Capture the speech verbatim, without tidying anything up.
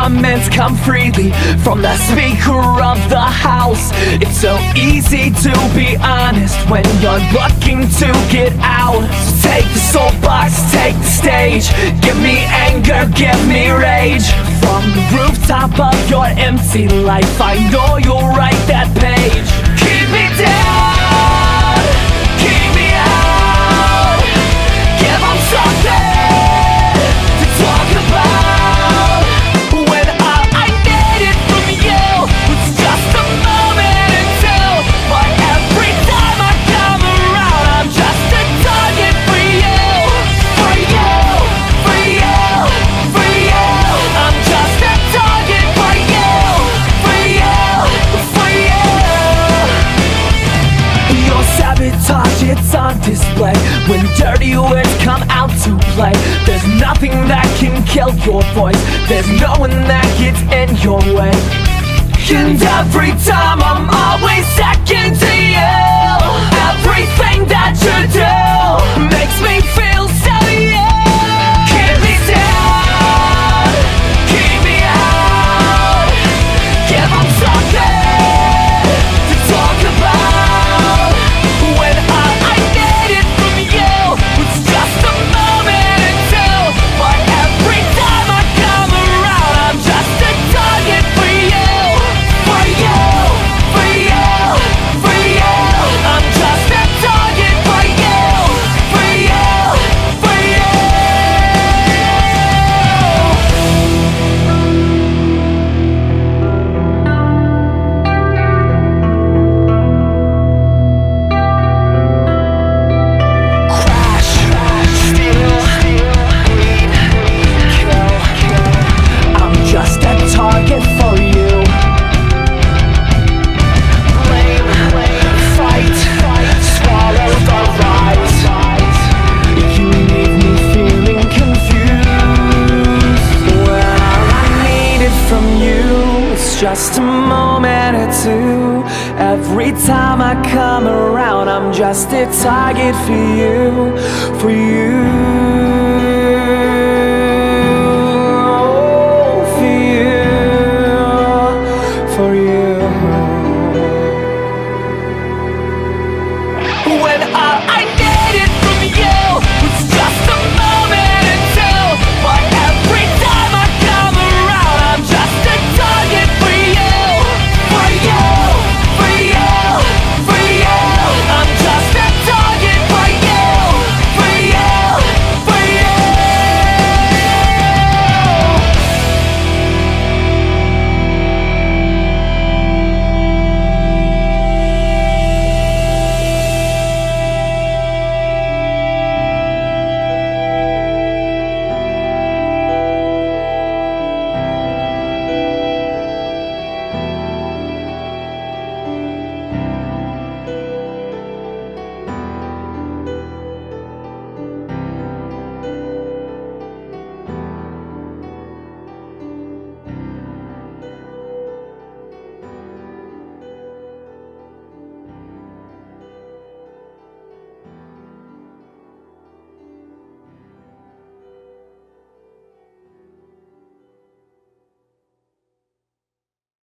comments come freely from the speaker of the house. It's so easy to be honest when you're looking to get out. So take the soapbox, take the stage. Give me anger, give me rage. From the rooftop of your empty life, I know you'll write that page. Keep me down, keep me out. Give them something to talk about. When all I needed from you was just a moment or two. But every time I come around, I'm just a target for you. For you, for you, for you. I'm just a target for you. For you, for you. Your sabotage, it's on display. When dirty words come out to play, there's nothing that can kill your voice. There's no one that gets in your way. And every time I'm always second to you. Everything that you do makes me feel so you. Keep me down, keep me out. Give them something to talk about. When all I needed from you was just a moment or two. But every time I come around, I'm just a target for you. For you, for you, for you. I'm just a target for you. For you, for you. Crash, steal, bleed, kill. I'm just a target for you. Blame, fight, swallow the lies. You leave me feeling confused. When all I needed from you is just a moment or two. Every time I come around, I'm just a target for you, for you.